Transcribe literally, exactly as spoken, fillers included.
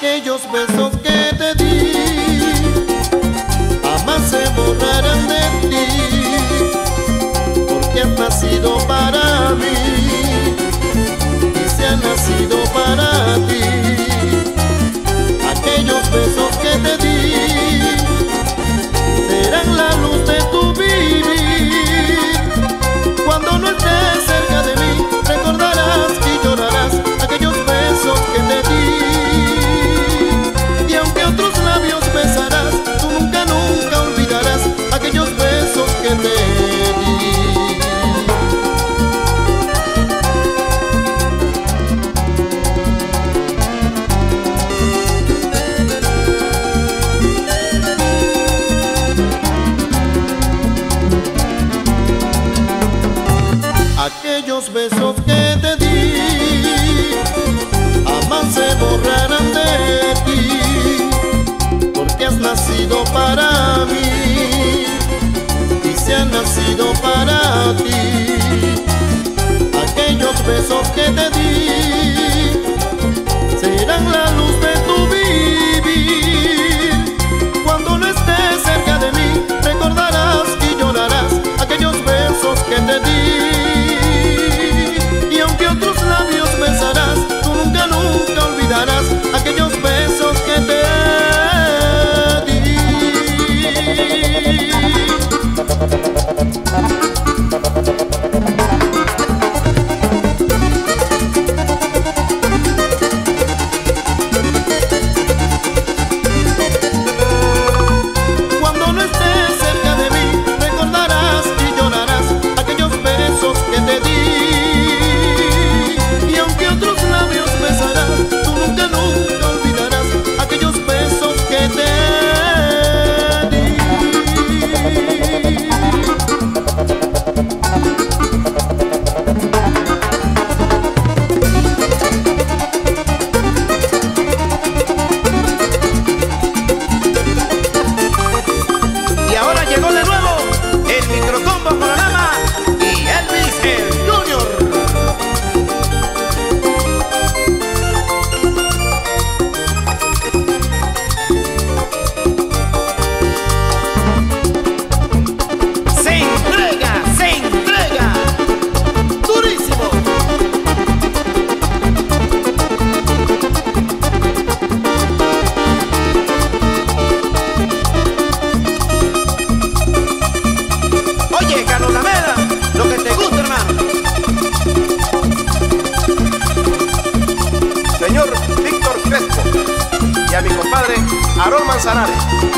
Aquellos besos que te di jamás se borrarán de ti, porque has nacido para mí y se han nacido para ti. Aquellos besos que te di serán la luz de tu vivir. Cuando no estés cerca de mí, recordarás y llorarás aquellos besos que te di. Y aunque otros labios besarás, tú nunca, nunca olvidarás aquellos besos que te di. Aquellos besos que te di jamás se borrarán de ti, porque has nacido para mí y se han nacido para ti. Aquellos besos que te di serán la luz de tu vivir. Cuando no estés cerca de mí, recordarás y llorarás aquellos besos que te di. Y aunque otros labios besarás, tú nunca, nunca olvidarás aquellos besos que te di. Cuando no estés cerca de mí, recordarás y llorarás aquellos besos que te di. Y aunque otros labios besarás, tú nunca, nunca olvidarás aquellos besos que te di. Y ahora llegó de nuevo el microcombo con la dama y Elvis el Junior. Se entrega, se entrega durísimo. Oye, Carlos Lameda, lo que te gusta, hermano. Señor Víctor Crespo y a mi compadre Aarón Manzanares.